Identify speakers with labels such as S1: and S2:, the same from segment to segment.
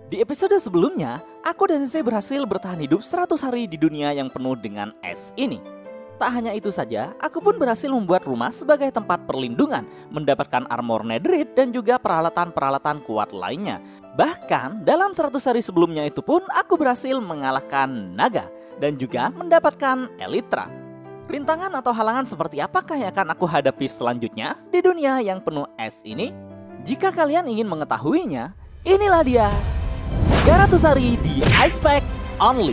S1: Di episode sebelumnya, aku dan Sensei berhasil bertahan hidup 100 hari di dunia yang penuh dengan es ini. Tak hanya itu saja, aku pun berhasil membuat rumah sebagai tempat perlindungan, mendapatkan armor netherite dan juga peralatan-peralatan kuat lainnya. Bahkan, dalam 100 hari sebelumnya itu pun aku berhasil mengalahkan naga dan juga mendapatkan elytra. Rintangan atau halangan seperti apakah yang akan aku hadapi selanjutnya di dunia yang penuh es ini? Jika kalian ingin mengetahuinya, inilah dia 300 hari di Ice Pack Only.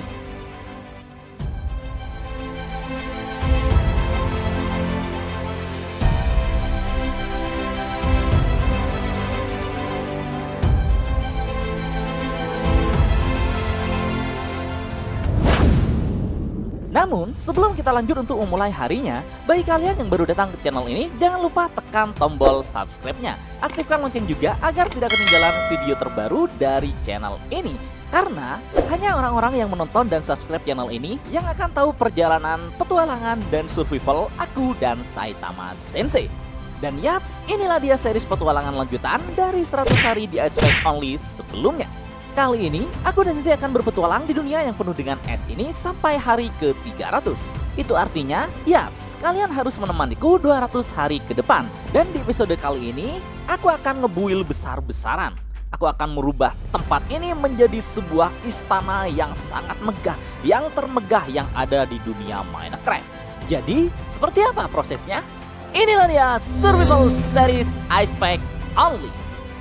S1: Namun, sebelum kita lanjut untuk memulai harinya, bagi kalian yang baru datang ke channel ini, jangan lupa tekan tombol subscribe-nya. Aktifkan lonceng juga agar tidak ketinggalan video terbaru dari channel ini. Karena hanya orang-orang yang menonton dan subscribe channel ini yang akan tahu perjalanan, petualangan, dan survival aku dan Saitama Sensei. Dan yaps, inilah dia series petualangan lanjutan dari 100 hari di Ice Pack Only sebelumnya. Kali ini, aku dan Sensei akan berpetualang di dunia yang penuh dengan es ini sampai hari ke-300. Itu artinya, yaps, kalian harus menemaniku 200 hari ke depan. Dan di episode kali ini, aku akan ngebuil besar-besaran. Aku akan merubah tempat ini menjadi sebuah istana yang sangat megah, yang termegah yang ada di dunia Minecraft. Jadi, seperti apa prosesnya? Inilah dia Survival Series Ice Pack Only.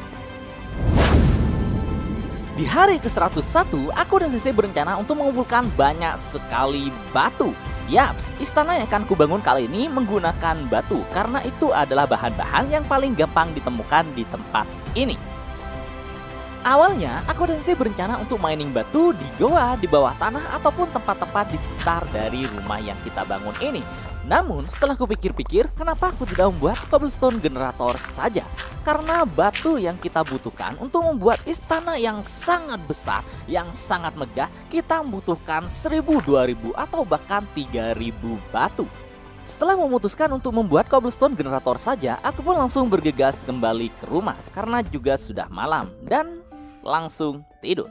S1: Di hari ke-101, aku dan Sensei berencana untuk mengumpulkan banyak sekali batu. Yaps, istana yang akan kubangun kali ini menggunakan batu, karena itu adalah bahan-bahan yang paling gampang ditemukan di tempat ini. Awalnya, aku dan Sensei berencana untuk mining batu di goa, di bawah tanah, ataupun tempat-tempat di sekitar dari rumah yang kita bangun ini. Namun, setelah kupikir-pikir, kenapa aku tidak membuat cobblestone generator saja? Karena batu yang kita butuhkan untuk membuat istana yang sangat besar, yang sangat megah, kita membutuhkan 1000, 2000, atau bahkan 3000 batu. Setelah memutuskan untuk membuat cobblestone generator saja, aku pun langsung bergegas kembali ke rumah, karena juga sudah malam, dan langsung tidur.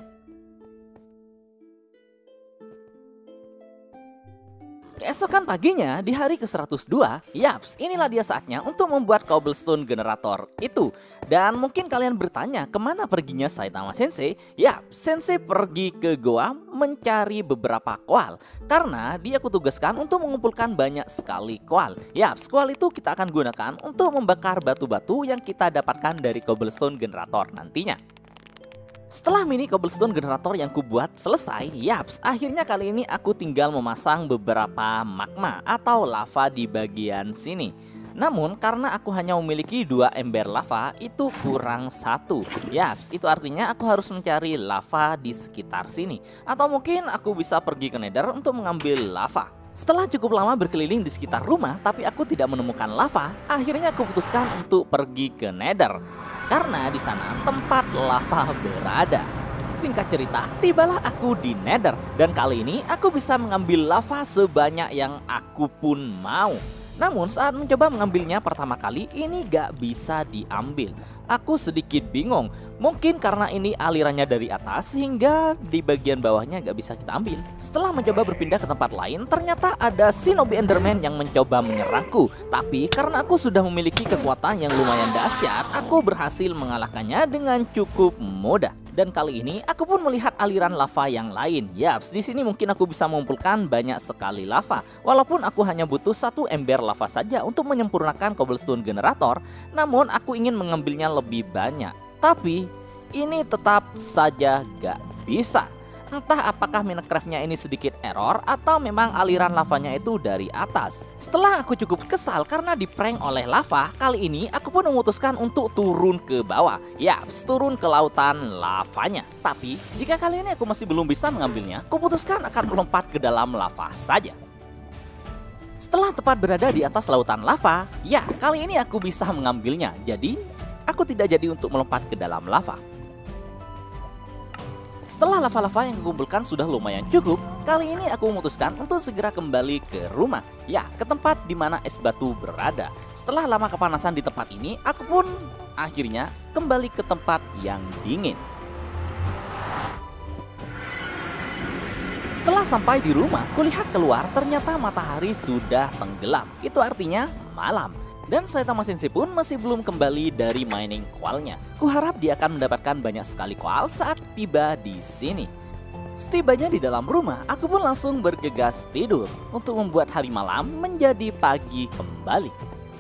S1: Keesokan paginya, di hari ke-102, yaps, inilah dia saatnya untuk membuat cobblestone generator itu. Dan mungkin kalian bertanya, kemana perginya Saitama Sensei? Yaps, Sensei pergi ke goa mencari beberapa koal. Karena dia kutugaskan untuk mengumpulkan banyak sekali koal. Yaps, koal itu kita akan gunakan untuk membakar batu-batu yang kita dapatkan dari cobblestone generator nantinya. Setelah mini cobblestone generator yang kubuat selesai, yaps, akhirnya kali ini aku tinggal memasang beberapa magma atau lava di bagian sini. Namun karena aku hanya memiliki 2 ember lava, itu kurang 1. Yaps, itu artinya aku harus mencari lava di sekitar sini. Atau mungkin aku bisa pergi ke Nether untuk mengambil lava. Setelah cukup lama berkeliling di sekitar rumah, tapi aku tidak menemukan lava, akhirnya aku putuskan untuk pergi ke Nether. Karena di sana tempat lava berada. Singkat cerita, tibalah aku di Nether. Dan kali ini aku bisa mengambil lava sebanyak yang aku pun mau. Namun saat mencoba mengambilnya pertama kali, ini gak bisa diambil. Aku sedikit bingung. Mungkin karena ini alirannya dari atas sehingga di bagian bawahnya gak bisa kita ambil. Setelah mencoba berpindah ke tempat lain, ternyata ada Shinobi Enderman yang mencoba menyerangku. Tapi karena aku sudah memiliki kekuatan yang lumayan dahsyat, aku berhasil mengalahkannya dengan cukup mudah. Dan kali ini aku pun melihat aliran lava yang lain. Yaps, di sini mungkin aku bisa mengumpulkan banyak sekali lava. Walaupun aku hanya butuh 1 ember lava saja untuk menyempurnakan cobblestone generator, namun aku ingin mengambilnya lebih banyak. Tapi ini tetap saja gak bisa. Entah apakah Minecraft-nya ini sedikit error atau memang aliran lavanya itu dari atas. Setelah aku cukup kesal karena diprank oleh lava, kali ini aku pun memutuskan untuk turun ke bawah. Yaps, turun ke lautan lavanya. Tapi jika kali ini aku masih belum bisa mengambilnya, aku putuskan akan melompat ke dalam lava saja. Setelah tepat berada di atas lautan lava, ya kali ini aku bisa mengambilnya. Jadi aku tidak jadi untuk melompat ke dalam lava. Setelah lava-lava yang kukumpulkan sudah lumayan cukup, kali ini aku memutuskan untuk segera kembali ke rumah. Ya, ke tempat di mana es batu berada. Setelah lama kepanasan di tempat ini, aku pun akhirnya kembali ke tempat yang dingin. Setelah sampai di rumah, kulihat keluar ternyata matahari sudah tenggelam. Itu artinya malam. Dan Saitama Sensei pun masih belum kembali dari mining koalnya. Kuharap dia akan mendapatkan banyak sekali koal saat tiba di sini. Setibanya di dalam rumah, aku pun langsung bergegas tidur untuk membuat hari malam menjadi pagi kembali.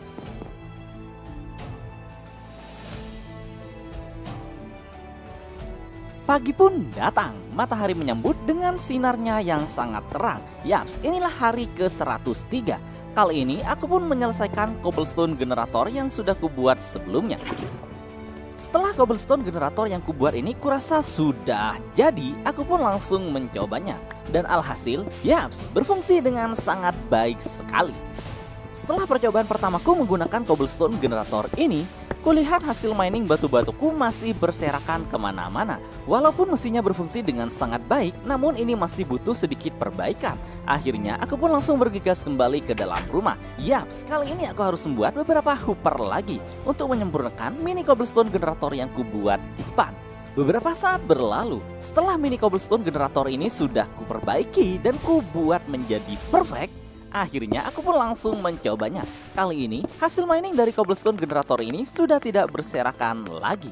S1: Pagi pun datang, matahari menyambut dengan sinarnya yang sangat terang. Yaps, inilah hari ke-103. Kali ini aku pun menyelesaikan cobblestone generator yang sudah kubuat sebelumnya. Setelah cobblestone generator yang kubuat ini kurasa sudah jadi, aku pun langsung mencobanya. Dan alhasil, yaps, berfungsi dengan sangat baik sekali. Setelah percobaan pertamaku menggunakan cobblestone generator ini, kulihat hasil mining batu-batuku masih berserakan kemana-mana. Walaupun mesinnya berfungsi dengan sangat baik, namun ini masih butuh sedikit perbaikan. Akhirnya aku pun langsung bergegas kembali ke dalam rumah. Yaps, kali ini aku harus membuat beberapa hooper lagi untuk menyempurnakan mini cobblestone generator yang kubuat di depan. Beberapa saat berlalu, setelah mini cobblestone generator ini sudah kuperbaiki dan kubuat menjadi perfect, akhirnya aku pun langsung mencobanya. Kali ini hasil mining dari cobblestone generator ini sudah tidak berserakan lagi.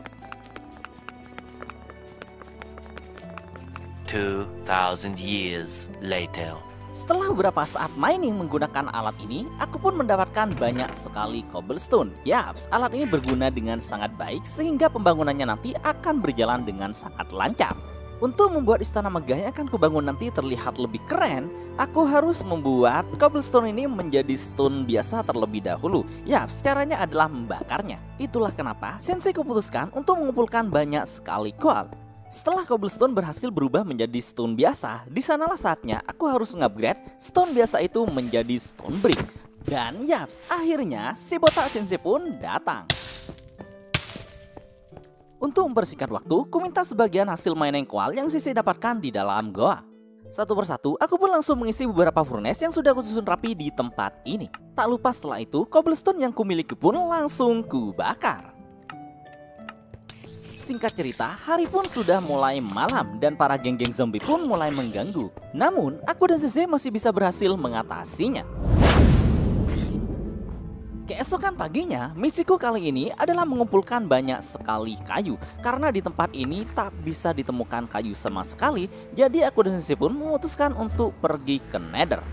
S2: 2000 years later.
S1: Setelah beberapa saat mining menggunakan alat ini, aku pun mendapatkan banyak sekali cobblestone. Yaps, alat ini berguna dengan sangat baik sehingga pembangunannya nanti akan berjalan dengan sangat lancar. Untuk membuat istana megah yang akan kubangun nanti terlihat lebih keren, aku harus membuat cobblestone ini menjadi stone biasa terlebih dahulu. Yaps, caranya adalah membakarnya. Itulah kenapa Sensei kuputuskan untuk mengumpulkan banyak sekali koal. Setelah cobblestone berhasil berubah menjadi stone biasa, di sanalah saatnya aku harus mengupgrade stone biasa itu menjadi stone brick. Dan yaps, akhirnya si botak Sensei pun datang. Untuk mempersingkat waktu, ku minta sebagian hasil mining koal yang Sensei dapatkan di dalam goa. Satu persatu, aku pun langsung mengisi beberapa furnace yang sudah kususun rapi di tempat ini. Tak lupa setelah itu, cobblestone yang kumiliki pun langsung kubakar. Singkat cerita, hari pun sudah mulai malam dan para geng-geng zombie pun mulai mengganggu. Namun, aku dan Sensei masih bisa berhasil mengatasinya. Keesokan paginya, misiku kali ini adalah mengumpulkan banyak sekali kayu. Karena di tempat ini tak bisa ditemukan kayu sama sekali, jadi aku dan Sensei pun memutuskan untuk pergi ke Nether.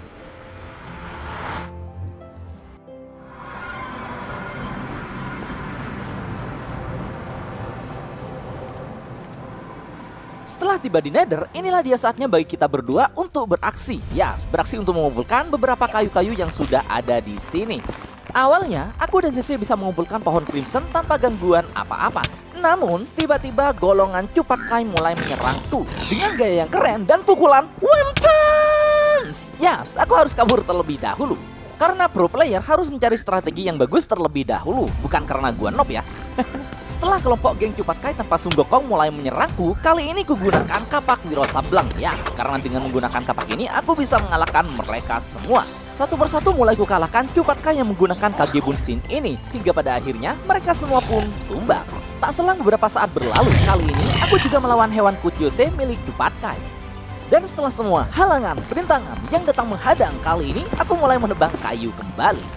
S1: Setelah tiba di Nether, inilah dia saatnya bagi kita berdua untuk beraksi. Ya, beraksi untuk mengumpulkan beberapa kayu-kayu yang sudah ada di sini. Awalnya, aku dan Sensei bisa mengumpulkan pohon crimson tanpa gangguan apa-apa. Namun, tiba-tiba golongan Cupatkai mulai menyerangku dengan gaya yang keren dan pukulan One Punch. Yes, aku harus kabur terlebih dahulu. Karena pro player harus mencari strategi yang bagus terlebih dahulu, bukan karena gua noob ya. Setelah kelompok geng Cupatkai tanpa Sun Gokong mulai menyerangku, kali ini kugunakan kapak Wiro Sableng ya. Karena dengan menggunakan kapak ini, aku bisa mengalahkan mereka semua. Satu persatu mulai kukalahkan Cupatkai yang menggunakan Kage Bunshin ini, hingga pada akhirnya mereka semua pun tumbang. Tak selang beberapa saat berlalu, kali ini aku juga melawan hewan Kutyose milik Cupatkai. Dan setelah semua halangan, perintangan yang datang menghadang, kali ini aku mulai menebang kayu kembali.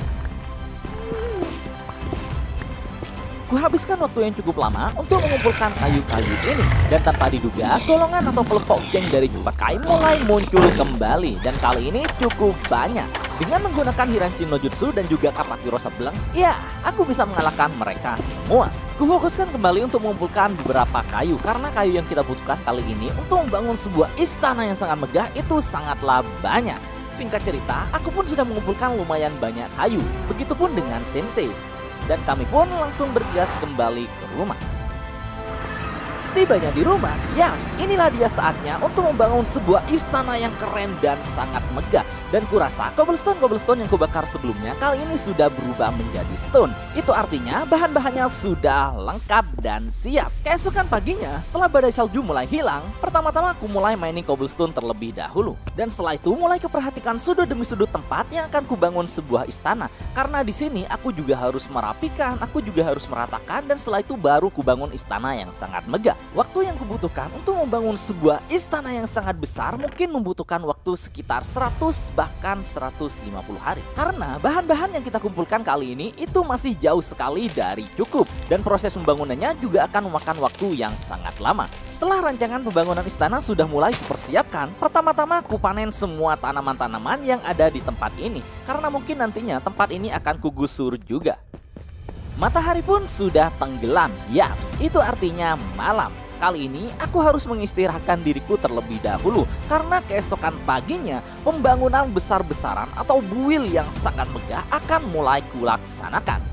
S1: Kuhabiskan waktu yang cukup lama untuk mengumpulkan kayu-kayu ini. Dan tanpa diduga, golongan atau kelompok geng dari Cupatkai mulai muncul kembali. Dan kali ini cukup banyak. Dengan menggunakan Hiranshin no Jutsu dan juga kapak Wiro Sableng, ya, aku bisa mengalahkan mereka semua. Kufokuskan kembali untuk mengumpulkan beberapa kayu, karena kayu yang kita butuhkan kali ini untuk membangun sebuah istana yang sangat megah itu sangatlah banyak. Singkat cerita, aku pun sudah mengumpulkan lumayan banyak kayu. Begitupun dengan Sensei. Dan kami pun langsung bergegas kembali ke rumah. Setibanya di rumah, yaps, inilah dia saatnya untuk membangun sebuah istana yang keren dan sangat megah. Dan kurasa cobblestone yang kubakar sebelumnya kali ini sudah berubah menjadi stone. Itu artinya bahan-bahannya sudah lengkap dan siap. Keesokan paginya setelah badai salju mulai hilang, pertama-tama aku mulai mining cobblestone terlebih dahulu. Dan setelah itu mulai keperhatikan sudut demi sudut tempat yang akan kubangun sebuah istana. Karena di sini aku juga harus merapikan, aku juga harus meratakan, dan setelah itu baru kubangun istana yang sangat megah. Waktu yang kubutuhkan untuk membangun sebuah istana yang sangat besar mungkin membutuhkan waktu sekitar 100 bahkan 150 hari. Karena bahan-bahan yang kita kumpulkan kali ini itu masih jauh sekali dari cukup, dan proses pembangunannya juga akan memakan waktu yang sangat lama. Setelah rancangan pembangunan istana sudah mulai kupersiapkan, pertama-tama aku panen semua tanaman-tanaman yang ada di tempat ini, karena mungkin nantinya tempat ini akan kugusur juga. Matahari pun sudah tenggelam. Yaps, itu artinya malam. Kali ini aku harus mengistirahatkan diriku terlebih dahulu karena keesokan paginya pembangunan besar-besaran atau buil yang sangat megah akan mulai kulaksanakan.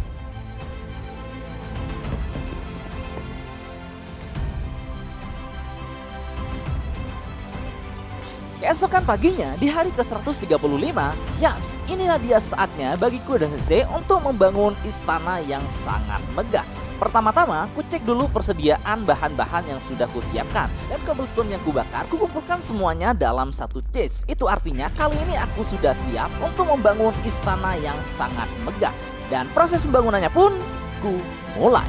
S1: Keesokan paginya di hari ke-135, yaps, inilah dia saatnya bagiku dan Sensei untuk membangun istana yang sangat megah. Pertama-tama, ku cek dulu persediaan bahan-bahan yang sudah kusiapkan, dan cobblestone yang kubakar kukumpulkan semuanya dalam satu chest. Itu artinya kali ini aku sudah siap untuk membangun istana yang sangat megah, dan proses pembangunannya pun ku mulai.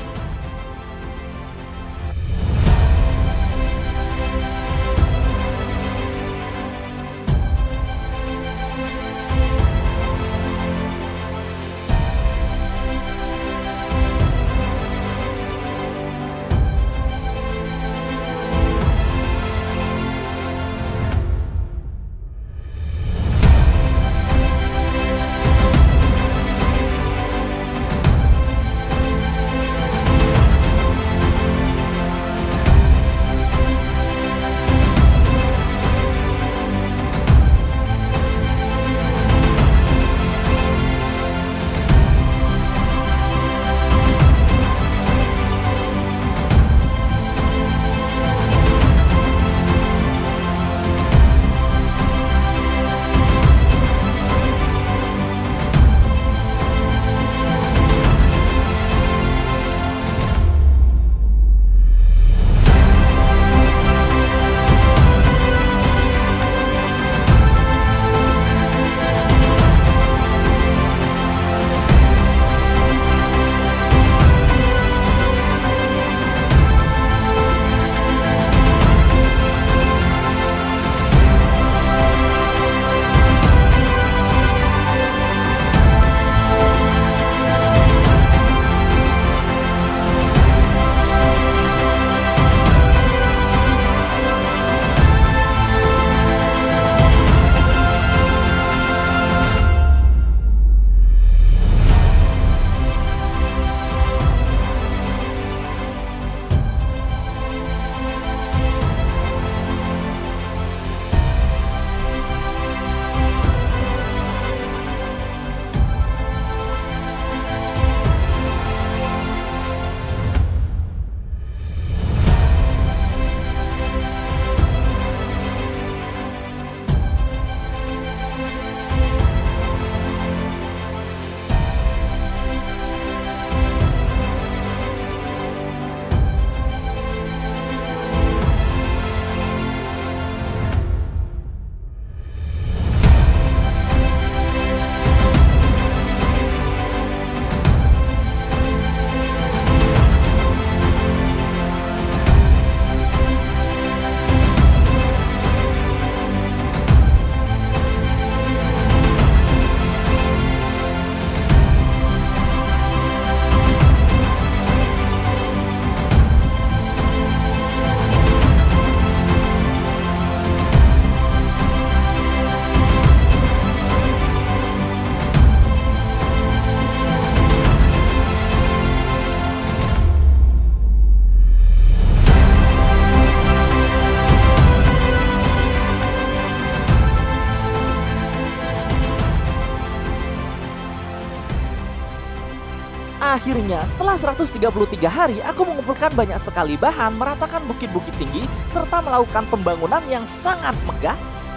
S1: Akhirnya, setelah 133 hari, aku mengumpulkan banyak sekali bahan, meratakan bukit-bukit tinggi, serta melakukan pembangunan yang sangat megah.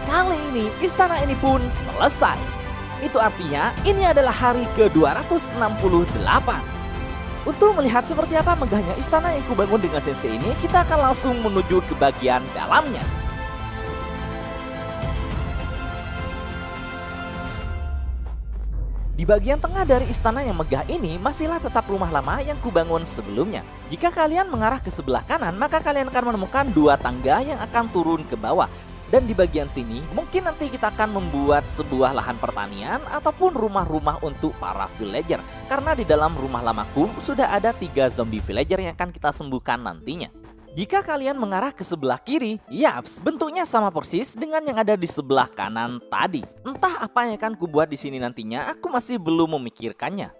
S1: Kali ini istana ini pun selesai. Itu artinya ini adalah hari ke-268. Untuk melihat seperti apa megahnya istana yang kubangun dengan sensei ini, kita akan langsung menuju ke bagian dalamnya. Di bagian tengah dari istana yang megah ini masihlah tetap rumah lama yang kubangun sebelumnya. Jika kalian mengarah ke sebelah kanan, maka kalian akan menemukan dua tangga yang akan turun ke bawah. Dan di bagian sini mungkin nanti kita akan membuat sebuah lahan pertanian ataupun rumah-rumah untuk para villager. Karena di dalam rumah lamaku sudah ada 3 zombie villager yang akan kita sembuhkan nantinya. Jika kalian mengarah ke sebelah kiri, yaps, bentuknya sama persis dengan yang ada di sebelah kanan tadi. Entah apa yang akan kubuat di sini nantinya, aku masih belum memikirkannya.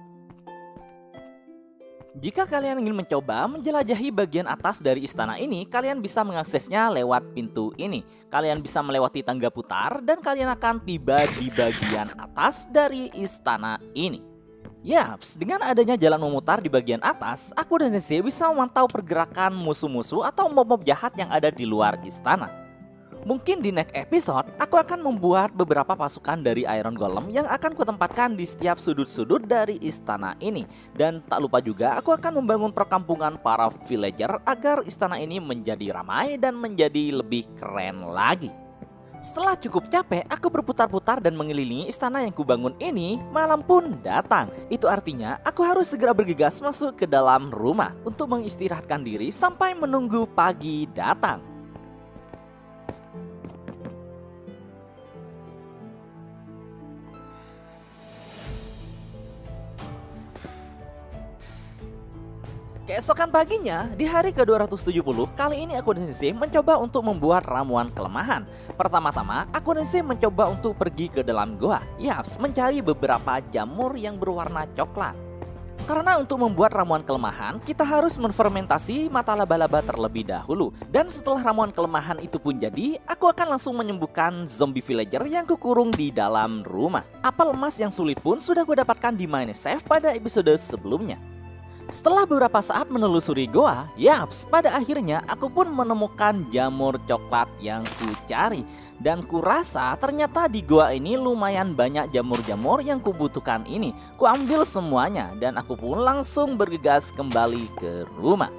S1: Jika kalian ingin mencoba menjelajahi bagian atas dari istana ini, kalian bisa mengaksesnya lewat pintu ini. Kalian bisa melewati tangga putar dan kalian akan tiba di bagian atas dari istana ini. Yaps, dengan adanya jalan memutar di bagian atas, aku dan sensei bisa memantau pergerakan musuh-musuh atau mob-mob jahat yang ada di luar istana. Mungkin di next episode, aku akan membuat beberapa pasukan dari Iron Golem yang akan kutempatkan di setiap sudut-sudut dari istana ini. Dan tak lupa juga, aku akan membangun perkampungan para villager agar istana ini menjadi ramai dan menjadi lebih keren lagi. Setelah cukup capek, aku berputar-putar dan mengelilingi istana yang kubangun ini. Malam pun datang. Itu artinya aku harus segera bergegas masuk ke dalam rumah untuk mengistirahatkan diri sampai menunggu pagi datang. Keesokan paginya, di hari ke-270, kali ini aku dan sensei mencoba untuk membuat ramuan kelemahan. Pertama-tama, aku dan sensei mencoba untuk pergi ke dalam goa. Yaps, mencari beberapa jamur yang berwarna coklat. Karena untuk membuat ramuan kelemahan, kita harus menfermentasi mata laba-laba terlebih dahulu. Dan setelah ramuan kelemahan itu pun jadi, aku akan langsung menyembuhkan zombie villager yang kukurung di dalam rumah. Apel emas yang sulit pun sudah gue dapatkan di Minesave pada episode sebelumnya. Setelah beberapa saat menelusuri goa, yaps, pada akhirnya aku pun menemukan jamur coklat yang ku cari. Dan kurasa ternyata di goa ini lumayan banyak jamur-jamur yang kubutuhkan ini. Ku ambil semuanya dan aku pun langsung bergegas kembali ke rumah.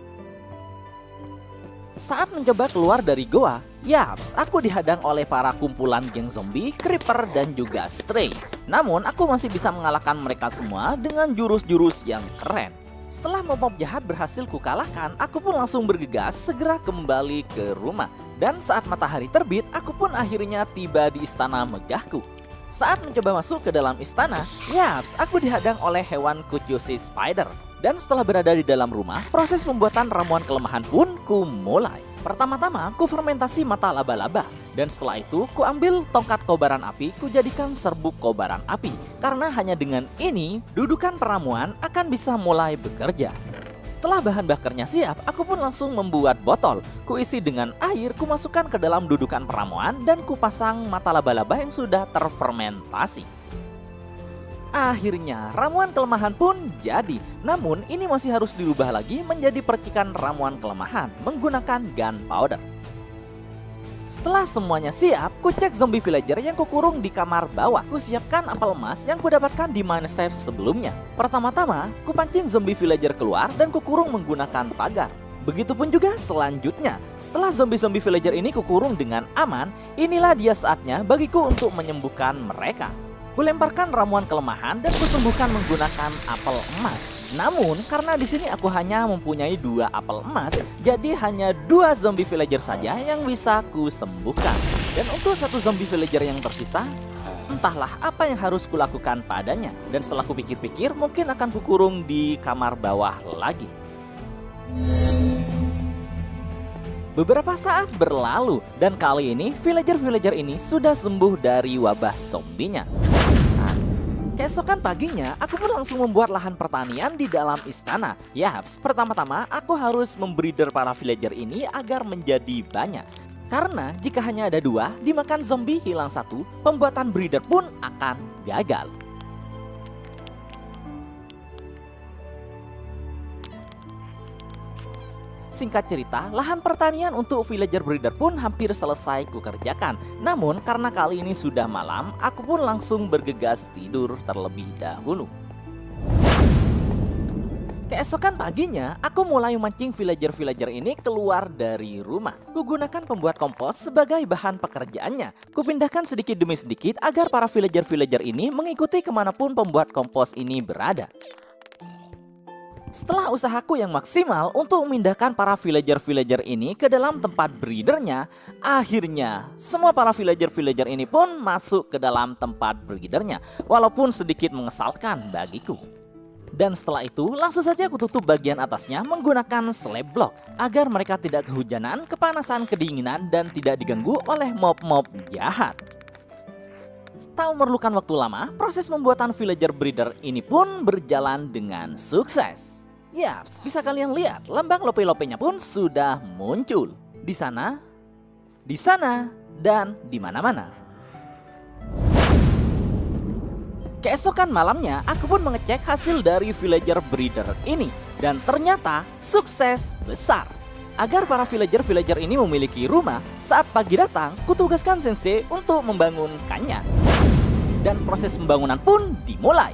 S1: Saat mencoba keluar dari goa, yaps, aku dihadang oleh para kumpulan geng zombie, creeper, dan juga stray. Namun aku masih bisa mengalahkan mereka semua dengan jurus-jurus yang keren. Setelah mob-mob jahat berhasil kukalahkan, aku pun langsung bergegas segera kembali ke rumah. Dan saat matahari terbit, aku pun akhirnya tiba di istana megahku. Saat mencoba masuk ke dalam istana, yaps, aku dihadang oleh hewan kucusi spider. Dan setelah berada di dalam rumah, proses pembuatan ramuan kelemahan pun ku mulai. Pertama-tama, ku fermentasi mata laba-laba. Dan setelah itu, ku ambil tongkat kobaran api, ku jadikan serbuk kobaran api. Karena hanya dengan ini, dudukan peramuan akan bisa mulai bekerja. Setelah bahan bakarnya siap, aku pun langsung membuat botol. Ku isi dengan air, ku masukkan ke dalam dudukan peramuan, dan ku pasang mata laba-laba yang sudah terfermentasi. Akhirnya, ramuan kelemahan pun jadi. Namun, ini masih harus dirubah lagi menjadi percikan ramuan kelemahan menggunakan gunpowder. Setelah semuanya siap, ku cek zombie villager yang kukurung di kamar bawah. Ku siapkan apel emas yang kudapatkan di Minesave sebelumnya. Pertama-tama, ku pancing zombie villager keluar dan kukurung menggunakan pagar. Begitupun juga selanjutnya. Setelah zombie-zombie villager ini kukurung dengan aman, inilah dia saatnya bagiku untuk menyembuhkan mereka. Kulemparkan ramuan kelemahan dan kusembuhkan menggunakan apel emas. Namun karena di sini aku hanya mempunyai 2 apel emas, jadi hanya 2 zombie villager saja yang bisa kusembuhkan. Dan untuk 1 zombie villager yang tersisa, entahlah apa yang harus kulakukan padanya. Dan setelah kupikir-pikir, mungkin akan kukurung di kamar bawah lagi. Beberapa saat berlalu dan kali ini villager-villager ini sudah sembuh dari wabah zombinya. Keesokan paginya, aku pun langsung membuat lahan pertanian di dalam istana. Yaps, pertama-tama aku harus membreeder para villager ini agar menjadi banyak. Karena jika hanya ada 2, dimakan zombie hilang 1, pembuatan breeder pun akan gagal. singkat cerita, lahan pertanian untuk villager breeder pun hampir selesai kukerjakan. Namun karena kali ini sudah malam, aku pun langsung bergegas tidur terlebih dahulu. Keesokan paginya, aku mulai memancing villager-villager ini keluar dari rumah. Kugunakan pembuat kompos sebagai bahan pekerjaannya. Kupindahkan sedikit demi sedikit agar para villager-villager ini mengikuti kemanapun pembuat kompos ini berada. Setelah usahaku yang maksimal untuk memindahkan para villager-villager ini ke dalam tempat breedernya, akhirnya semua para villager-villager ini pun masuk ke dalam tempat breedernya, walaupun sedikit mengesalkan bagiku. Dan setelah itu langsung saja aku tutup bagian atasnya menggunakan slab block agar mereka tidak kehujanan, kepanasan, kedinginan, dan tidak diganggu oleh mob-mob jahat. Tak memerlukan waktu lama, proses pembuatan villager breeder ini pun berjalan dengan sukses. Yaps, bisa kalian lihat lambang lope-lopenya pun sudah muncul di sana, dan di mana-mana. Keesokan malamnya, aku pun mengecek hasil dari villager breeder ini. Dan ternyata sukses besar. Agar para villager-villager ini memiliki rumah, saat pagi datang, kutugaskan sensei untuk membangunkannya. Dan proses pembangunan pun dimulai.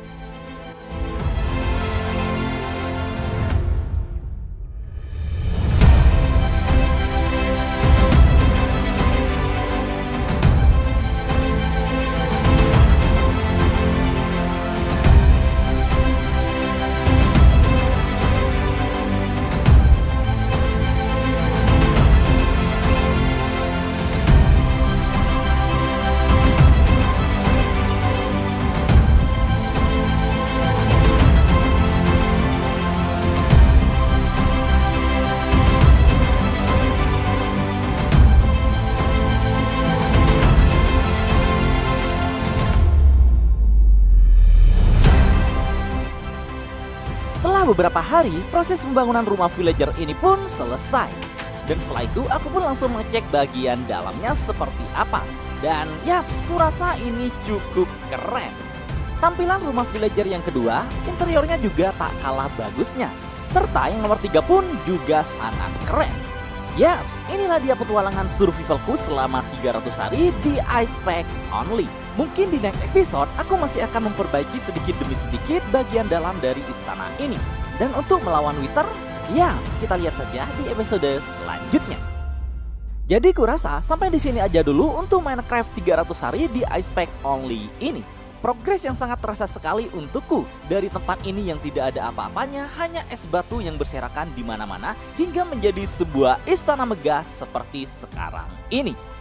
S1: Setelah beberapa hari, proses pembangunan rumah villager ini pun selesai. Dan setelah itu aku pun langsung mengecek bagian dalamnya seperti apa. Dan yaps, kurasa ini cukup keren. Tampilan rumah villager yang kedua, interiornya juga tak kalah bagusnya. Serta yang nomor 3 pun juga sangat keren. Yaps, inilah dia petualangan survivalku selama 300 hari di Ice Pack Only. Mungkin di next episode aku masih akan memperbaiki sedikit demi sedikit bagian dalam dari istana ini. Dan untuk melawan Wither, yaps, kita lihat saja di episode selanjutnya. Jadi kurasa sampai di sini aja dulu untuk Minecraft 300 hari di Ice Pack Only ini. Progres yang sangat terasa sekali untukku. Dari tempat ini yang tidak ada apa-apanya, hanya es batu yang berserakan di mana-mana hingga menjadi sebuah istana megah seperti sekarang ini.